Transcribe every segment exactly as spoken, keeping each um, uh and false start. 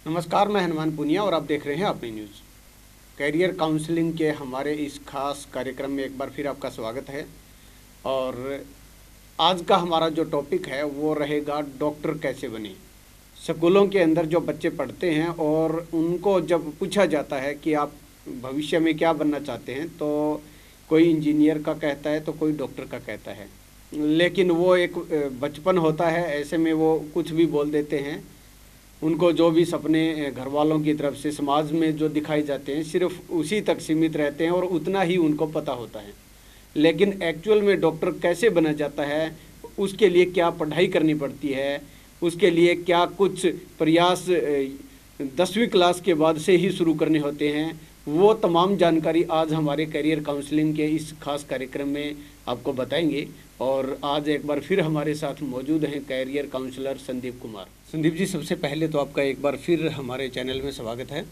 नमस्कार, मैं हनुमान पुनिया और आप देख रहे हैं अपनी न्यूज़। कैरियर काउंसलिंग के हमारे इस खास कार्यक्रम में एक बार फिर आपका स्वागत है। और आज का हमारा जो टॉपिक है वो रहेगा डॉक्टर कैसे बने। स्कूलों के अंदर जो बच्चे पढ़ते हैं और उनको जब पूछा जाता है कि आप भविष्य में क्या बनना चाहते हैं, तो कोई इंजीनियर का कहता है तो कोई डॉक्टर का कहता है। लेकिन वो एक बचपन होता है, ऐसे में वो कुछ भी बोल देते हैं। उनको जो भी सपने घर वालों की तरफ से समाज में जो दिखाए जाते हैं सिर्फ उसी तक सीमित रहते हैं और उतना ही उनको पता होता है। लेकिन एक्चुअल में डॉक्टर कैसे बना जाता है, उसके लिए क्या पढ़ाई करनी पड़ती है, उसके लिए क्या कुछ प्रयास दसवीं क्लास के बाद से ही शुरू करने होते हैं, वो तमाम जानकारी आज हमारे करियर काउंसलिंग के इस खास कार्यक्रम में आपको बताएंगे। और आज एक बार फिर हमारे साथ मौजूद हैं कैरियर काउंसलर संदीप कुमार। संदीप जी, सबसे पहले तो आपका एक बार फिर हमारे चैनल में स्वागत है।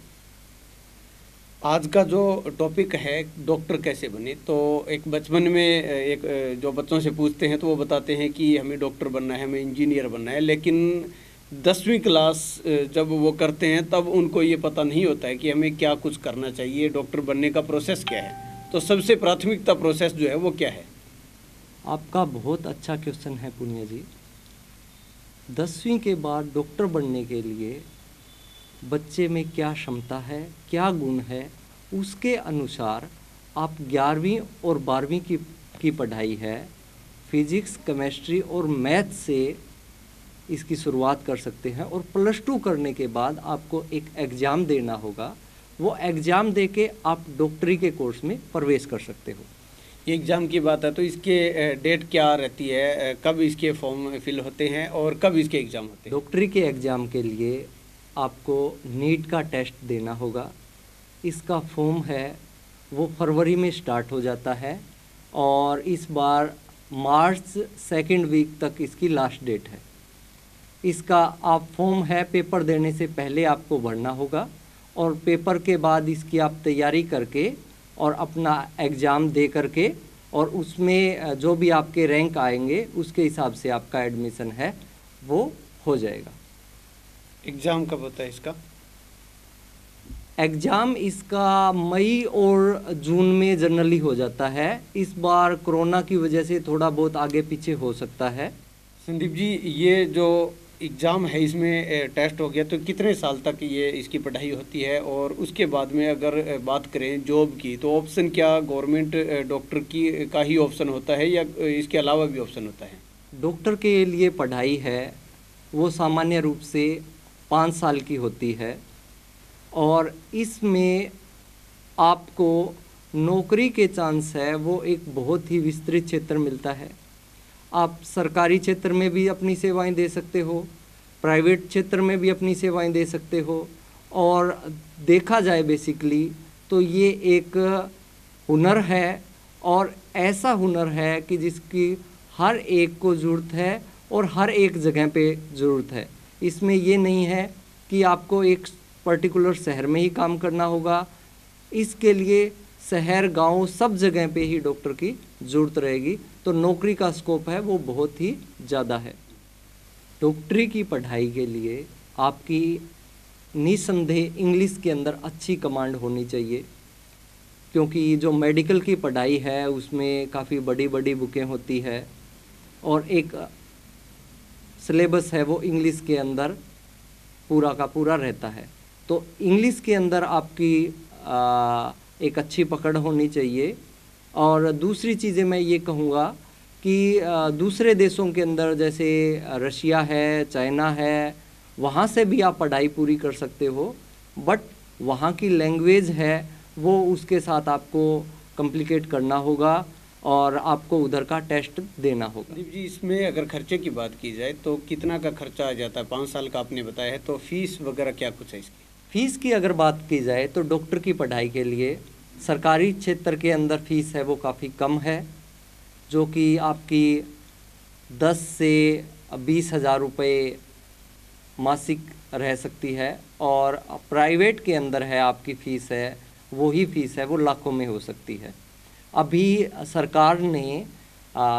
आज का जो टॉपिक है डॉक्टर कैसे बने, तो एक बचपन में एक जो बच्चों से पूछते हैं तो वो बताते हैं कि हमें डॉक्टर बनना है, हमें इंजीनियर बनना है। लेकिन दसवीं क्लास जब वो करते हैं तब उनको ये पता नहीं होता है कि हमें क्या कुछ करना चाहिए, डॉक्टर बनने का प्रोसेस क्या है। तो सबसे प्राथमिकता प्रोसेस जो है वो क्या है? आपका बहुत अच्छा क्वेश्चन है पुनिया जी। दसवीं के बाद डॉक्टर बनने के लिए बच्चे में क्या क्षमता है, क्या गुण है, उसके अनुसार आप ग्यारहवीं और बारहवीं की की पढ़ाई है फिजिक्स, केमिस्ट्री और मैथ से इसकी शुरुआत कर सकते हैं। और प्लस टू करने के बाद आपको एक एग्ज़ाम देना होगा। वो एग्ज़ाम दे के आप डॉक्टरी के कोर्स में प्रवेश कर सकते हो। ये एग्ज़ाम की बात है तो इसके डेट क्या रहती है, कब इसके फॉर्म फिल होते हैं और कब इसके एग्ज़ाम होते हैं? डॉक्टरी के एग्ज़ाम के लिए आपको नीट का टेस्ट देना होगा। इसका फॉर्म है वो फरवरी में स्टार्ट हो जाता है और इस बार मार्च सेकेंड वीक तक इसकी लास्ट डेट है। इसका आप फॉर्म है पेपर देने से पहले आपको भरना होगा और पेपर के बाद इसकी आप तैयारी करके और अपना एग्ज़ाम दे करके और उसमें जो भी आपके रैंक आएंगे उसके हिसाब से आपका एडमिशन है वो हो जाएगा। एग्ज़ाम कब होता है इसका? एग्ज़ाम इसका मई और जून में जनरली हो जाता है। इस बार कोरोना की वजह से थोड़ा बहुत आगे पीछे हो सकता है। संदीप जी, ये जो एग्ज़ाम है इसमें टेस्ट हो गया तो कितने साल तक ये इसकी पढ़ाई होती है? और उसके बाद में अगर बात करें जॉब की तो ऑप्शन क्या गवर्नमेंट डॉक्टर की का ही ऑप्शन होता है या इसके अलावा भी ऑप्शन होता है? डॉक्टर के लिए पढ़ाई है वो सामान्य रूप से पाँच साल की होती है और इसमें आपको नौकरी के चांस है वो एक बहुत ही विस्तृत क्षेत्र मिलता है। आप सरकारी क्षेत्र में भी अपनी सेवाएं दे सकते हो, प्राइवेट क्षेत्र में भी अपनी सेवाएं दे सकते हो। और देखा जाए बेसिकली तो ये एक हुनर है और ऐसा हुनर है कि जिसकी हर एक को ज़रूरत है और हर एक जगह पे ज़रूरत है। इसमें ये नहीं है कि आपको एक पर्टिकुलर शहर में ही काम करना होगा। इसके लिए शहर, गांव सब जगह पे ही डॉक्टर की ज़रूरत रहेगी। तो नौकरी का स्कोप है वो बहुत ही ज़्यादा है। डॉक्टरी की पढ़ाई के लिए आपकी निसंदेह इंग्लिश के अंदर अच्छी कमांड होनी चाहिए, क्योंकि जो मेडिकल की पढ़ाई है उसमें काफ़ी बड़ी बड़ी बुकें होती है और एक सिलेबस है वो इंग्लिश के अंदर पूरा का पूरा रहता है। तो इंग्लिश के अंदर आपकी आ, एक अच्छी पकड़ होनी चाहिए। और दूसरी चीज़ें मैं ये कहूँगा कि दूसरे देशों के अंदर जैसे रशिया है, चाइना है, वहाँ से भी आप पढ़ाई पूरी कर सकते हो, बट वहाँ की लैंग्वेज है वो उसके साथ आपको कम्प्लिकेट करना होगा और आपको उधर का टेस्ट देना होगा। दीप जी, इसमें अगर खर्चे की बात की जाए तो कितना का खर्चा आ जाता है? पाँच साल का आपने बताया है, तो फीस वगैरह क्या कुछ है इसकी? फ़ीस की अगर बात की जाए तो डॉक्टर की पढ़ाई के लिए सरकारी क्षेत्र के अंदर फ़ीस है वो काफ़ी कम है, जो कि आपकी दस से बीस हज़ार रुपये मासिक रह सकती है। और प्राइवेट के अंदर है आपकी फ़ीस है वही फ़ीस है वो लाखों में हो सकती है। अभी सरकार ने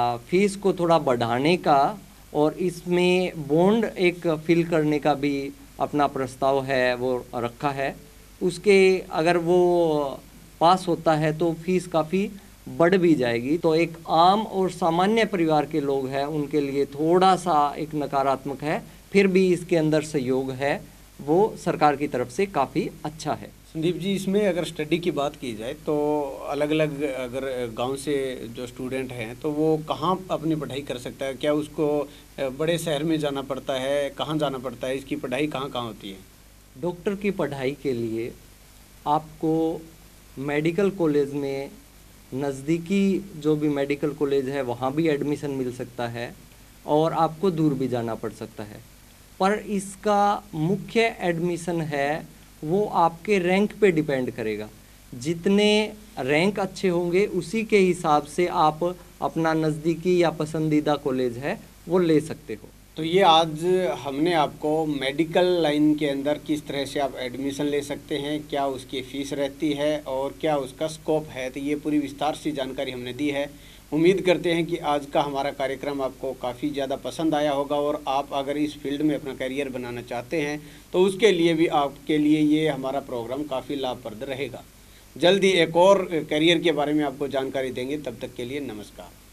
फ़ीस को थोड़ा बढ़ाने का और इसमें बॉन्ड एक फिल करने का भी अपना प्रस्ताव है वो रखा है। उसके अगर वो पास होता है तो फीस काफ़ी बढ़ भी जाएगी। तो एक आम और सामान्य परिवार के लोग हैं उनके लिए थोड़ा सा एक नकारात्मक है, फिर भी इसके अंदर सहयोग है वो सरकार की तरफ से काफ़ी अच्छा है। संदीप जी, इसमें अगर स्टडी की बात की जाए तो अलग अलग अगर गांव से जो स्टूडेंट हैं तो वो कहाँ अपनी पढ़ाई कर सकता है? क्या उसको बड़े शहर में जाना पड़ता है? कहाँ जाना पड़ता है? इसकी पढ़ाई कहाँ कहाँ होती है? डॉक्टर की पढ़ाई के लिए आपको मेडिकल कॉलेज में, नज़दीकी जो भी मेडिकल कॉलेज है वहाँ भी एडमिशन मिल सकता है और आपको दूर भी जाना पड़ सकता है। पर इसका मुख्य एडमिशन है वो आपके रैंक पे डिपेंड करेगा। जितने रैंक अच्छे होंगे उसी के हिसाब से आप अपना नज़दीकी या पसंदीदा कॉलेज है वो ले सकते हो। तो ये आज हमने आपको मेडिकल लाइन के अंदर किस तरह से आप एडमिशन ले सकते हैं, क्या उसकी फ़ीस रहती है और क्या उसका स्कोप है, तो ये पूरी विस्तार से जानकारी हमने दी है। उम्मीद करते हैं कि आज का हमारा कार्यक्रम आपको काफ़ी ज़्यादा पसंद आया होगा और आप अगर इस फील्ड में अपना करियर बनाना चाहते हैं तो उसके लिए भी आपके लिए ये हमारा प्रोग्राम काफ़ी लाभप्रद रहेगा। जल्द ही एक और करियर के बारे में आपको जानकारी देंगे, तब तक के लिए नमस्कार।